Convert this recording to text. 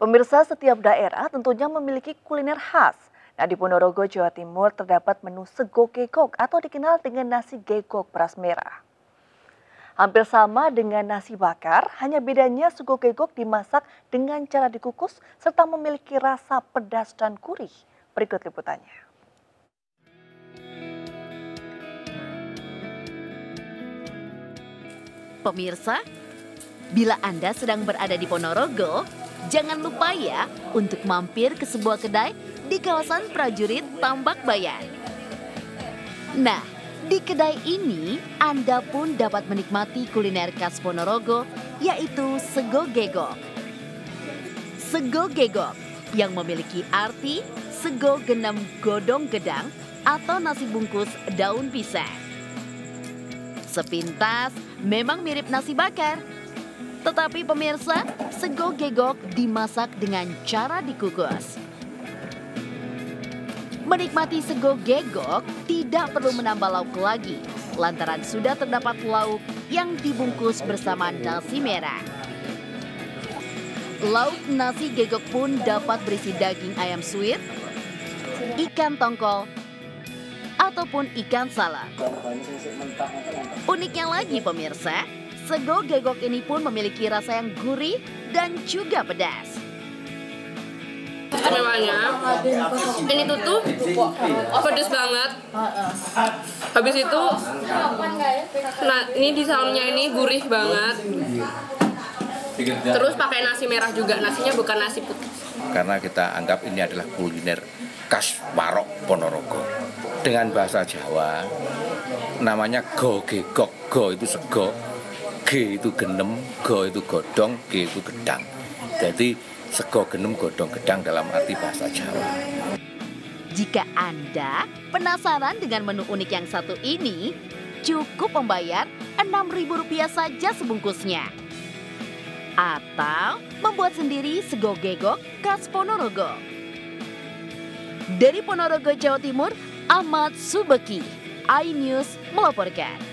Pemirsa, setiap daerah tentunya memiliki kuliner khas. Nah, di Ponorogo, Jawa Timur terdapat menu sego gegok atau dikenal dengan nasi gegok beras merah. Hampir sama dengan nasi bakar, hanya bedanya sego gegok dimasak dengan cara dikukus serta memiliki rasa pedas dan gurih. Berikut liputannya. Pemirsa, bila Anda sedang berada di Ponorogo, jangan lupa ya untuk mampir ke sebuah kedai di kawasan Prajurit Tambak Bayan. Nah, di kedai ini Anda pun dapat menikmati kuliner khas Ponorogo, yaitu sego gegok. Sego gegok yang memiliki arti sego genam godong gedang atau nasi bungkus daun pisang. Sepintas memang mirip nasi bakar. Tetapi pemirsa, sego gegok dimasak dengan cara dikukus. Menikmati sego gegok tidak perlu menambah lauk lagi, lantaran sudah terdapat lauk yang dibungkus bersama nasi merah. Lauk nasi gegok pun dapat berisi daging ayam suwir, ikan tongkol, ataupun ikan salak. Uniknya lagi pemirsa, sego gegok ini pun memiliki rasa yang gurih dan juga pedas. Istimewanya, ini tuh pedas banget. Habis itu, nah ini di saumnya ini gurih banget. Terus pakai nasi merah juga, nasinya bukan nasi putih. Karena kita anggap ini adalah kuliner khas Warok Ponorogo. Dengan bahasa Jawa, namanya go gegok. Go itu sego, G itu genem, go itu godong, G itu gedang. Jadi sego genem godong gedang dalam arti bahasa Jawa. Jika Anda penasaran dengan menu unik yang satu ini, cukup membayar Rp6.000 saja sebungkusnya. Atau membuat sendiri sego gegok khas Ponorogo. Dari Ponorogo, Jawa Timur, Ahmad Subeki, iNews melaporkan.